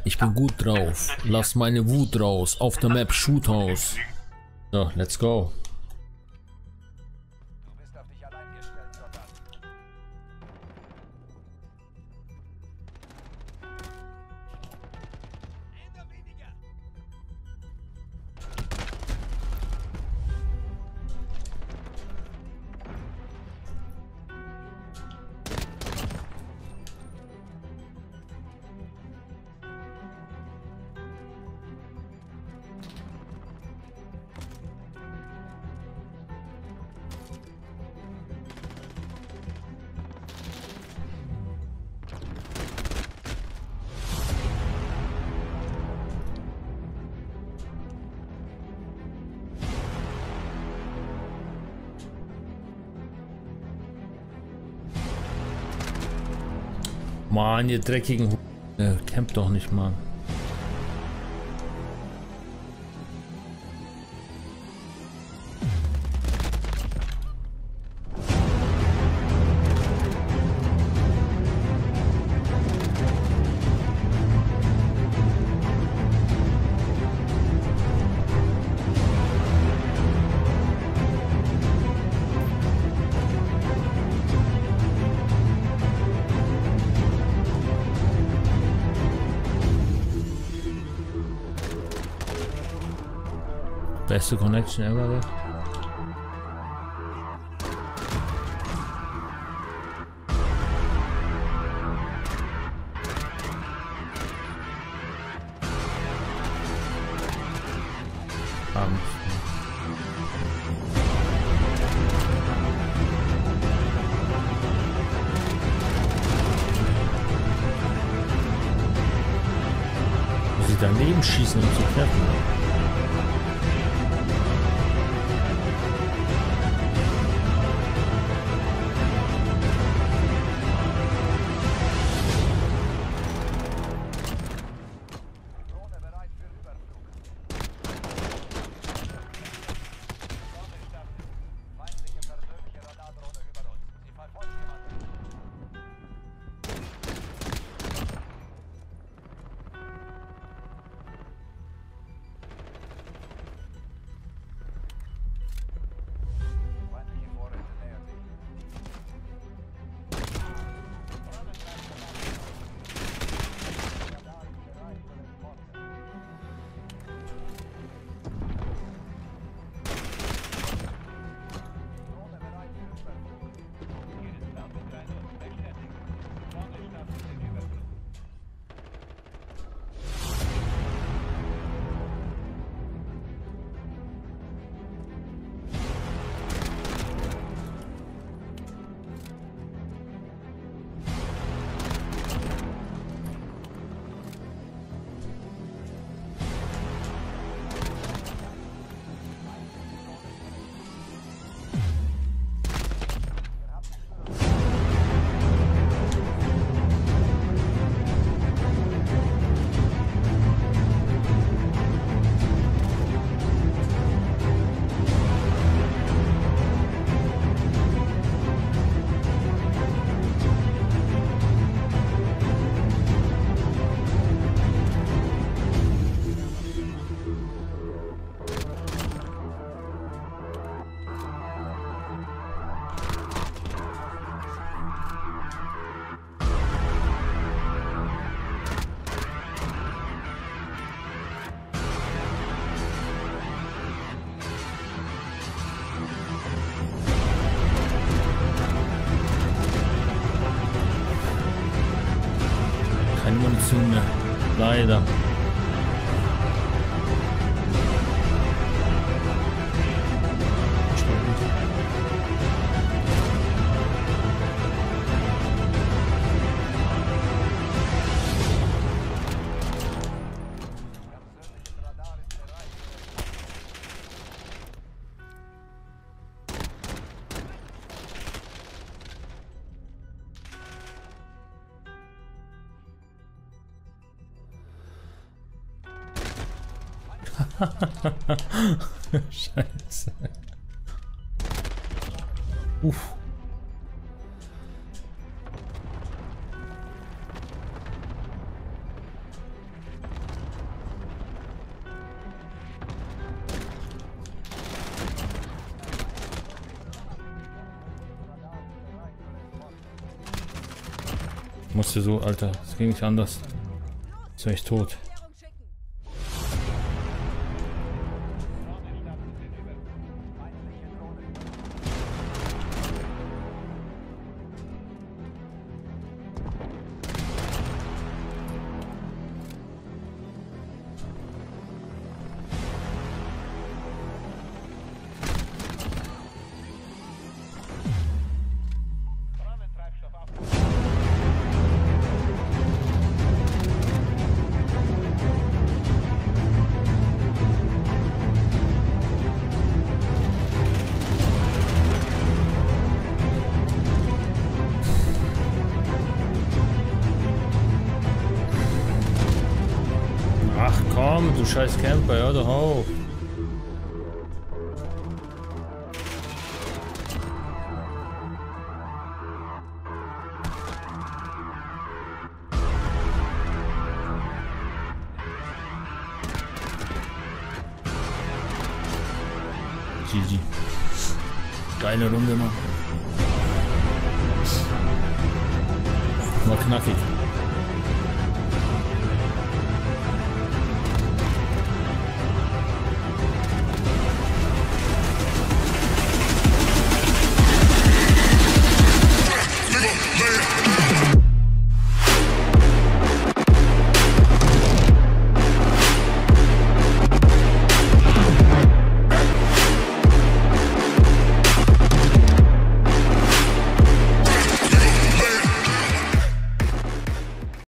Ich bin gut drauf. Lass meine Wut raus. Auf der Map Shoothouse. So, let's go. Du bist auf dich allein gestellt, Soldat. Einer weniger. Mann, ihr dreckigen campt doch nicht mal. Beste Connection ever. Muss ich daneben schießen, um zu treffen? Drohne bereit für Überflug. Drohne startet. Feindliche persönliche Radardrohne über uns. Sie verfolgt jemanden. Feindliche Vorräte nähern sich. Radar ist bereit für den Fortsetzen. Drohne bereit für Überflug. Hier ist Bravo 3-0. Bestätigt. Drohne startet den Überflug. Keine Munition mehr. Leider. Persönliches Radar ist bereit. Scheiße. Uff. Musste so, Alter. Es ging nicht anders. Jetzt wäre ich tot. Ach komm, du scheiß Camper, hör doch auf. GG. Geile Runde, Mann. War knackig.